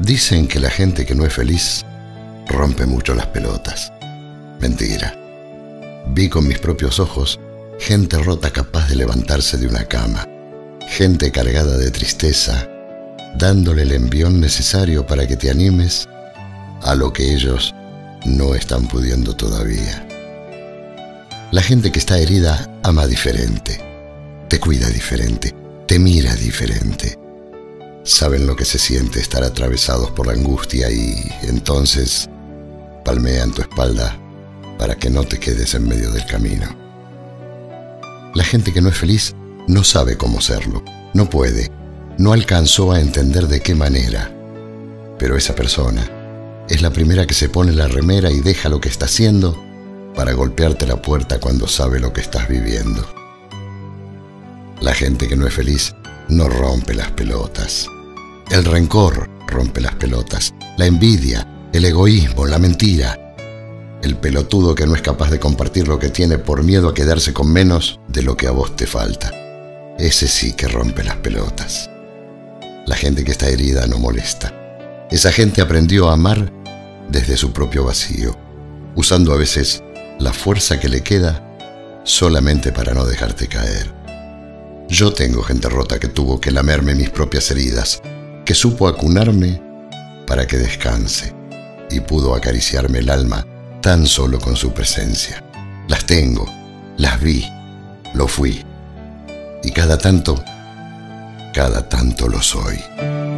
Dicen que la gente que no es feliz rompe mucho las pelotas. Mentira. Vi con mis propios ojos gente rota capaz de levantarse de una cama, gente cargada de tristeza, dándole el envión necesario para que te animes a lo que ellos no están pudiendo todavía. La gente que está herida ama diferente, te cuida diferente, te mira diferente. Saben lo que se siente estar atravesados por la angustia y entonces palmean tu espalda para que no te quedes en medio del camino. La gente que no es feliz no sabe cómo serlo, no puede, no alcanzó a entender de qué manera, pero esa persona es la primera que se pone la remera y deja lo que está haciendo para golpearte la puerta cuando sabe lo que estás viviendo. La gente que no es feliz no rompe las pelotas. El rencor rompe las pelotas, la envidia, el egoísmo, la mentira. El pelotudo que no es capaz de compartir lo que tiene por miedo a quedarse con menos de lo que a vos te falta. Ese sí que rompe las pelotas. La gente que está herida no molesta. Esa gente aprendió a amar desde su propio vacío, usando a veces la fuerza que le queda solamente para no dejarte caer. Yo tengo gente rota que tuvo que lamerme mis propias heridas, que supo acunarme para que descanse y pudo acariciarme el alma tan solo con su presencia. Las tengo, las vi, lo fui y cada tanto lo soy.